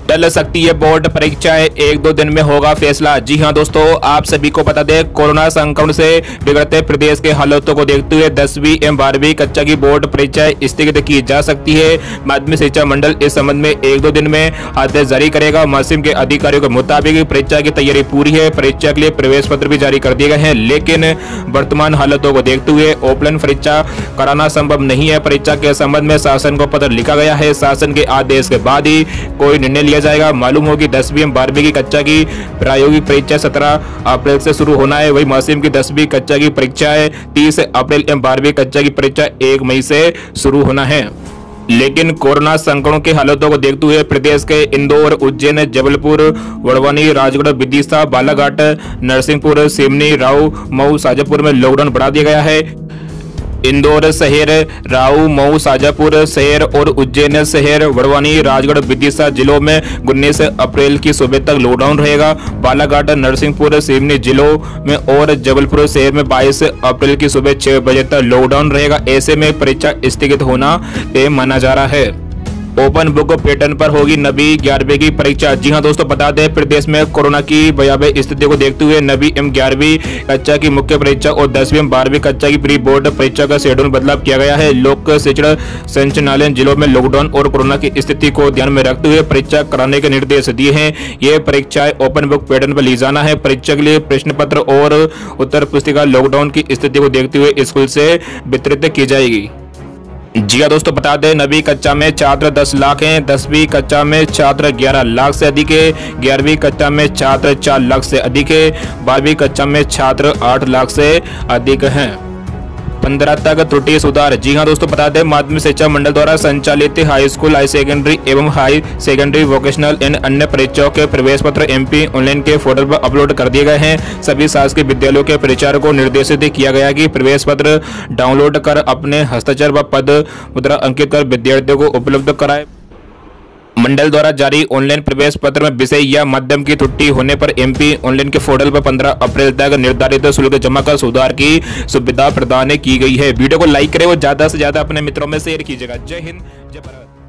टल सकती है बोर्ड परीक्षाएं, 1-2 दिन में होगा फैसला। जी हां दोस्तों, आप सभी को बता दें, कोरोना संक्रमण से बिगड़ते प्रदेश के हालातों को देखते हुए 10वीं एवं 12वीं कक्षा की बोर्ड परीक्षाएं स्थगित की जा सकती है। माध्यमिक शिक्षा मंडल इस संबंध में 1-2 दिन में आदेश जारी करेगा। मौसम के अधिकारियों के मुताबिक परीक्षा की तैयारी पूरी है। परीक्षा के लिए प्रवेश पत्र भी जारी कर दिए गए हैं, लेकिन वर्तमान हालातों को देखते हुए ऑफलाइन परीक्षा कराना संभव नहीं है। परीक्षा के संबंध में शासन को पत्र लिखा गया है। शासन के आदेश के बाद ही कोई निर्णय लिया जाएगा। मालूम हो कि 10वीं एवं 12वीं की कक्षा की प्रायोगिक परीक्षा 17 अप्रैल से शुरू होना है। वही मौसम की 10वीं कक्षा की परीक्षाएं 30 अप्रैल एवं 12वीं कक्षा की परीक्षा 1 मई से शुरू होना है। लेकिन कोरोना संक्रमण के हालातों को देखते हुए प्रदेश के इंदौर, उज्जैन, जबलपुर, वड़वानी, राजगढ़, विदिशा, बालाघाट, नरसिंहपुर, सिवनी, राऊ, मऊ, शाजापुर में लॉकडाउन बढ़ा दिया गया है। इंदौर शहर, राऊ, मऊ, शाजापुर शहर और उज्जैन शहर, वड़वानी, राजगढ़, विदिशा जिलों में 19 अप्रैल की सुबह तक लॉकडाउन रहेगा। बालाघाट, नरसिंहपुर, सिवनी जिलों में और जबलपुर शहर में 22 अप्रैल की सुबह 6 बजे तक लॉकडाउन रहेगा। ऐसे में परीक्षा स्थगित होना तय माना जा रहा है। ओपन बुक पैटर्न पर होगी 9वीं 11वीं की परीक्षा। जी हां दोस्तों, बता दें, प्रदेश में कोरोना की भयावह स्थिति को देखते हुए 9वीं एवं 11वीं कक्षा की मुख्य परीक्षा और 10वीं एवं 12वीं कक्षा की प्री बोर्ड परीक्षा का शेड्यूल बदलाव किया गया है। लोक शिक्षण संचालनालय जिलों में लॉकडाउन और कोरोना की स्थिति को ध्यान में रखते हुए परीक्षा कराने के निर्देश दिए हैं। ये परीक्षाएं ओपन बुक पैटर्न पर ली जाना है। परीक्षा के लिए प्रश्न पत्र और उत्तर पुस्तिका लॉकडाउन की स्थिति को देखते हुए स्कूल से वितरित की जाएगी। जी हाँ दोस्तों, बता दें, 9वीं कक्षा में छात्र 10 लाख हैं, 10वीं कक्षा में छात्र 11 लाख से अधिक है, 11वीं कक्षा में छात्र 4 लाख से अधिक है, 12वीं कक्षा में छात्र 8 लाख से अधिक हैं। 15 तक त्रुटि सुधार। जी हां दोस्तों, बता दें, माध्यमिक शिक्षा मंडल द्वारा संचालित हाई स्कूल, हाई सेकेंडरी एवं हाई सेकेंडरी वोकेशनल एवं अन्य परीक्षाओं के प्रवेश पत्र MP ऑनलाइन के पोर्टल पर अपलोड कर दिए गए हैं। सभी शासकीय विद्यालयों के प्राचार्य को निर्देशित किया गया कि प्रवेश पत्र डाउनलोड कर अपने हस्ताक्षर व पद मुद्रा अंकित कर विद्यार्थियों को उपलब्ध कराए। मंडल द्वारा जारी ऑनलाइन प्रवेश पत्र में विषय या माध्यम की त्रुटि होने पर MP ऑनलाइन के पोर्टल पर 15 अप्रैल तक निर्धारित शुल्क जमा कर सुधार की सुविधा प्रदान की गई है। वीडियो को लाइक करें और ज्यादा से ज्यादा अपने मित्रों में शेयर कीजिएगा। जय हिंद, जय भारत।